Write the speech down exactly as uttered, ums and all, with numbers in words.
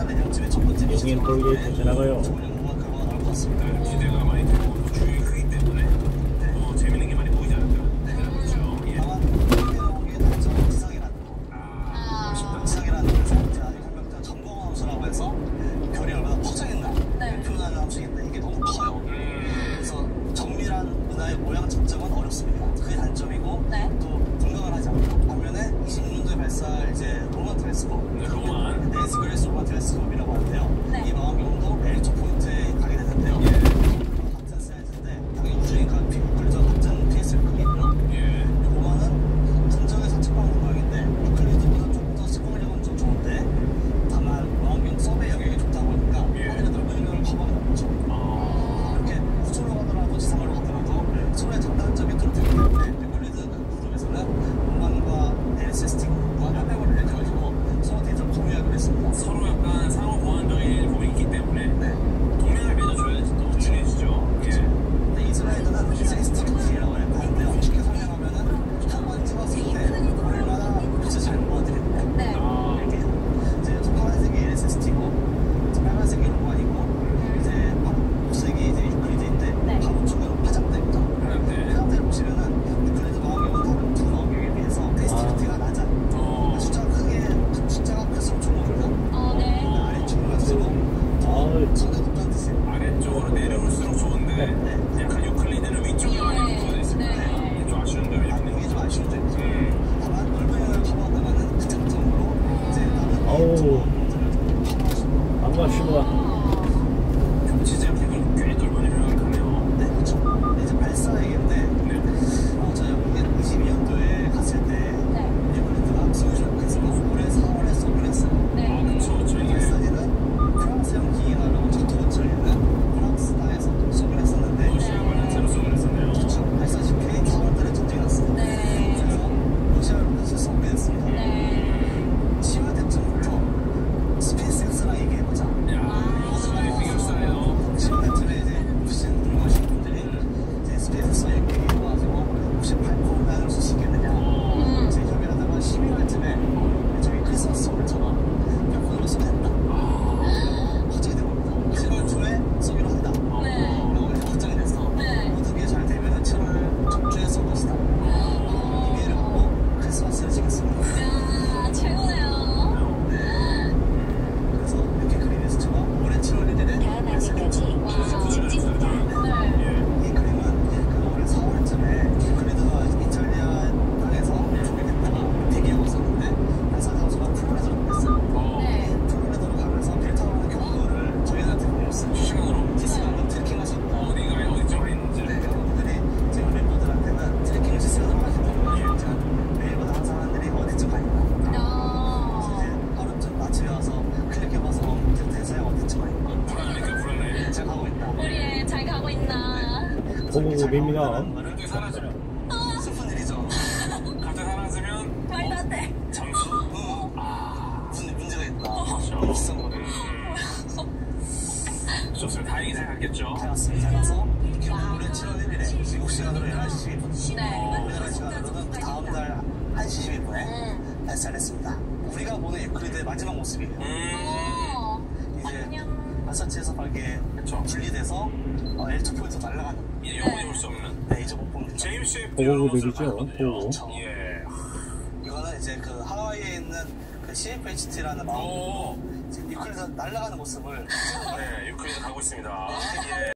여기는 톨게이트 지나가요. 기대가 많이 되고 주위에 크기 때문에 뭐 재밌는 게 많이 보이지 않을까? 네, 그렇죠. 예. 아, 아쉽다. 지상이라는 데서 혁명장 전공함수라고 해서 별이 얼마나 퍼져있나 표현하는 함수인데 이게 너무 커요. 그래서 정밀한 은하의 모양 측정은 어렵습니다. 그게 단점이고 또 분광을 하지 않고 반면에 이십육 년도에 발사할 이제 로만 텔레스콥, 네, 로만 낸시 그레이스 로만 텔레스콥이라고 하는데요. 이 망원경도 엘투 포인트에 가게 되는데요. 예. 같은 사이즈인데 당연히 우주인 각 유클리드와 같은 피에스를 크기고요. 예. 로만은 전적의 사측방 모양인데 유클리드보다 조금 더 시공력은 좀 좋은데 다만 망원경 서베이 영역이 좋다고 하니까 하늘의 넓은 영역을 커버하는 거죠. 이렇게 우주로 가더라도 지상으로 가더라도 서로의 장단점이 뚜렷하기 때문에 유클리드 그룹에서는 로만과 엘에스에스티 그룹과 협약을 해가지고 서로 데이터를 공유하기로 했습니다. 서로 약간 상호 보완적인 부분이 있기 때문에 네. 동맹을 맺어줘야지 또 친해지죠. 예. 근데 이스라엘은 센시티비티라고 하는데요. 쉽게 설명하면은 한 번 찍었을 때 얼마나 빛을 잘 모아드리는가. 아, 이렇게 이제 파란색이 엘에스에스티고 빨간색이 로만이고 이제 녹색이 이제 유클리드인데 바로 쪽은 파장대입니다. 그런데 파장대를 보시면은 유클리드 망원경은 다른 두 망원경에 비해서 센시티비티가 낮아요. 어, 숫자가 크게 숫자가 클수록 좋은 겁니다. 아래쪽으로 갈수록 더 성능이 높다는 뜻이에요. 아래쪽으로 내려올수록 좋은데 약간 유클리드는 위쪽에 많이 붙어져 있습니다. 이게 좀 아쉬운 점이 아, 있네요. 이게 좀 아쉬운 점이죠. 음. 다만 넓은 영역을 커버한다면은 그 장점으로 이제 나는 아우. 커버하시고 반갑습니다. 진짜 객은 꽤 넓은 영역을 가네요. 네, 그렇죠. 이제 발사 얘기인데 네. 어, 저희 이십이 년도에 갔을 때 유클리드가 기술적 그래서 올해 사월에 서브를 했어요. 아, 그쵸. 저 이게 발사지는 프랑스형 기인하라고 두 번째 있는 프랑스 땅에서 서브를 했었는데 러시아 관련체로 쏘을 했었네요. 그렇죠. 발사시키에 사월달에 전쟁이 났어요. 그래서 러시아 로켓을 쏘게 됐습니다. 시월 때쯤부터 스페이스X랑 얘기해보자. 야, 이스라엘 비결사예요. 시월 때쯤에 이제 혹시 궁금하신 분들이 이제 스페이스X 얘기해가지고 혹시 팔콘단을 쏠 수 있겠느냐. 제 협의하다가 십이월쯤에 저기 크리스마스 선물처럼 팔콘으로 쏘게 됐다. 확정이 된 겁니다. 칠월 초에 쏘기로 한다. 라고 이렇게 확정이 돼서 모든 게 잘 되면 칠월 중주에 쏠 것이다. 이메일을 받고 크리스마스를 지켰습니다. 그래서 이렇게 그림의 수치가 올해 칠월 일일에 이 그림은 그 올해 사월쯤에 유클리드가 이탈리아 땅에서 조개했다가 대기하고 있었는데 발사 장소가 플로레도로 보냈어요. 플로레도로 가면서 필터하는 경로를 저희한테 보냈어요. 실시간으로 실시간으로 트래킹할 수 있다. 어디가 어디쯤에 있는지. 네, 여러분들이 지금 멤버들한테는 트래킹을 실시간으로 하기 때문에 제가 매일마다 항상 사람들이 어디쯤 가 있나. 그래서 이제 하루쯤 아침에 와서 클릭해봐서 대사에 어디쯤 가 있나. 불안하니까 불안해. 제가 가고 있다. 우리 잘 가고 있나? 고고고입니다. 갑자기 사라지면 슬픈 일이죠. 갑자기 사라지면 말도 안 돼. 잠수? 응. 아, 무슨 문제가 있다. 그렇죠. 비싼 거를. 좋습니다. 다행히 생각했겠죠. 잘 왔습니다. 잘 와서 올해 칠월 일일에 미국 시간으로 열한 시 십이 분, 네. 우리나라 시간으로는 그 다음 날 한 시 십이 분에 발사를 했습니다. 우리가 보는 유클리드의 마지막 모습이에요. 음, 이제 발사체에서 밝게 그쵸. 분리돼서 어, 엘투 포인트 날아가는. 이제 영원히 볼 수 없는 네, 이제 못 봅니다. 제임스 웹 보고급이죠. 봤거든요. 보고. 예. 이거는 이제 그 하와이에 있는 그 씨에프에이치티라는 마음 오. 유클리드 날아가는 모습을 네, 유클리드 가고 있습니다. 예.